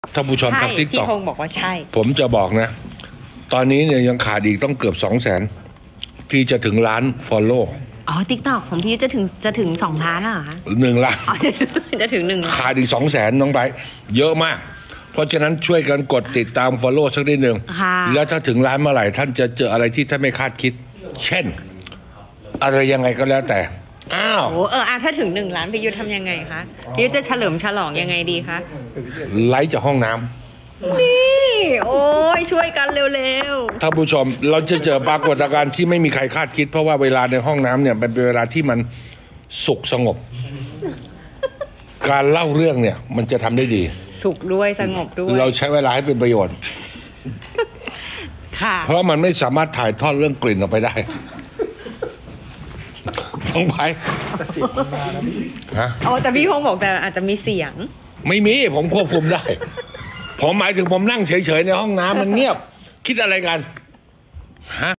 ท่านผู้ชมทางติ๊กต็อกพี่พงศ์บอกว่าใช่ผมจะบอกนะตอนนี้เนี่ยยังขาดอีกต้องเกือบ200,000ที่จะถึงล้าน follow อ๋อติ๊กต็อกของพี่จะถึง2 ล้านแล้วเหรอคะ 1 ล้านจะถึง1 ล้านขาดอีก200,000น้องไบร์ทเยอะมากเพราะฉะนั้นช่วยกันกดติดตาม follow สักนิดหนึ่งแล้วถ้าถึงล้านเมื่อไหร่ท่านจะเจออะไรที่ท่านไม่คาดคิดเช่นอะไรยังไงก็แล้วแต่อ้าวถ้าถึง1 ล้านพี่ยุทธทำยังไงคะพี่ยุทธจะเฉลิมฉลองยังไงดีคะไลฟ์จากห้องน้ำนี่โอ้ยช่วยกันเร็วท่านผู้ชมเราจะเจอปรากฏการณ์ที่ไม่มีใครคาดคิดเพราะว่าเวลาในห้องน้ำเนี่ยเป็นเวลาที่มันสุขสงบการเล่าเรื่องเนี่ยมันจะทำได้ดีสุขด้วยสงบด้วยเราใช้เวลาให้เป็นประโยชน์ค่ะเพราะมันไม่สามารถถ่ายทอดเรื่องกลิ่นออกไปได้ต้องไปแต่พี่พงศ์บอกแต่อาจจะมีเสียงไม่มีผมควบคุมได้ผมหมายถึงผมนั่งเฉยๆในห้องน้ำมันเงียบคิดอะไรกันฮะ